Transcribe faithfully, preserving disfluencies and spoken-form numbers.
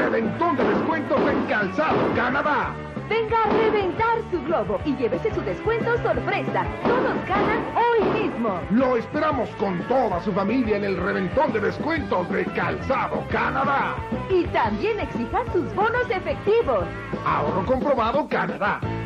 reventón de descuentos en Calzado Canadá. Venga a reventar su globo y llévese su descuento sorpresa. Todos ganan hoy mismo. Lo esperamos con toda su familia en el reventón de descuentos de Calzado Canadá. Y también exija sus bonos efectivos. Ahorro comprobado Canadá.